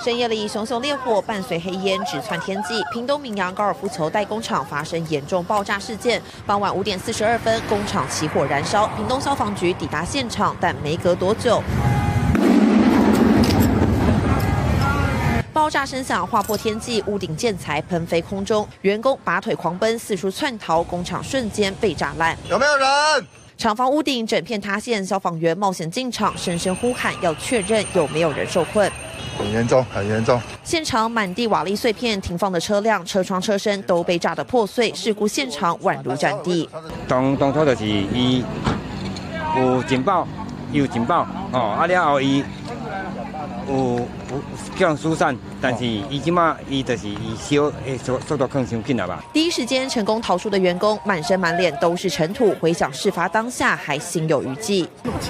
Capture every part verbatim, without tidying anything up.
深夜里，熊熊烈火伴随黑烟直窜天际。屏东明阳高尔夫球代工厂发生严重爆炸事件。傍晚五点四十二分，工厂起火燃烧。屏东消防局抵达现场，但没隔多久，爆炸声响划破天际，屋顶建材喷飞空中，员工拔腿狂奔，四处窜逃，工厂瞬间被炸烂。 有没有人？ 厂房屋顶整片塌陷，消防员冒险进场，声声呼喊，要确认有没有人受困。 很严重，很严重。 现场满地瓦砾碎片，停放的车辆、车窗、车身都被炸得破碎，事故现场宛如战地。 当当初就是伊有警报，有警报哦，啊了后伊有有叫人疏散，但是伊即马伊就是伊小诶速速度更伤紧了吧？ 第一时间成功逃出的员工，满身满脸都是尘土，回想事发当下还心有余悸。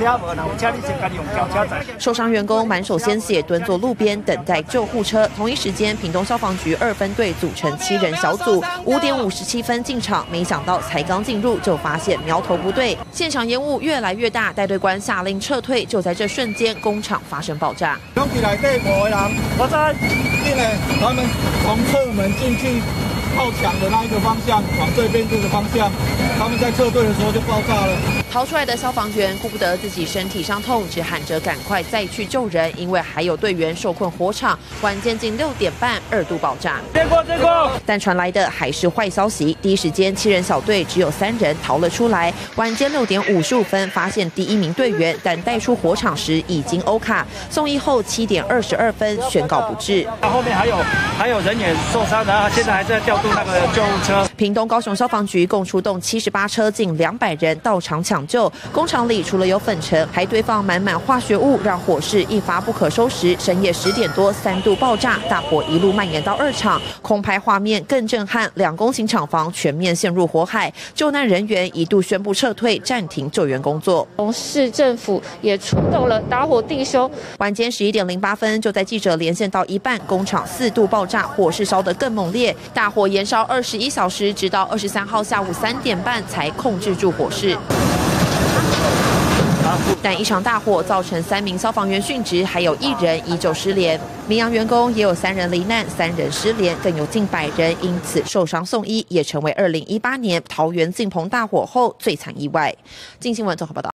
受伤员工满手鲜血，蹲坐路边等待救护车。同一时间，屏东消防局二分队组成七人小组，五点五十七分进场，没想到才刚进入就发现苗头不对，现场烟雾越来越大，带队官下令撤退。就在这瞬间，工厂发生爆炸。 我在进来，他们从侧门进去靠墙的那一个方向，往这边这个方向，他们在撤退的时候就爆炸了。 逃出来的消防员顾不得自己身体伤痛，只喊着赶快再去救人，因为还有队员受困火场。晚间近六点半，二度爆炸。 结果结果， 但传来的还是坏消息。第一时间，七人小队只有三人逃了出来。晚间六点五十五分，发现第一名队员，但带出火场时已经欧卡。送医后，七点二十二分宣告不治。 后面还有还有人员受伤，然后现在还在调度那个救护车。 屏东高雄消防局共出动七十八车，近两百人到场抢救。工厂里除了有粉尘，还堆放满满化学物，让火势一发不可收拾。深夜十点多，三度爆炸，大火一路蔓延到二厂。空拍画面更震撼，两公顷厂房全面陷入火海，救难人员一度宣布撤退，暂停救援工作。 市政府也出动了打火弟兄。 晚间十一点零八分，就在记者连线到一半，工厂四度爆炸，火势烧得更猛烈，大火延烧二十一小时，直到二十三号下午三点半才控制住火势。 但一场大火造成三名消防员殉职，还有一人依旧失联。明阳员工也有三人罹难，三人失联，更有近百人因此受伤送医，也成为二零一八年桃园敬鹏大火后最惨意外。镜新闻综合报道。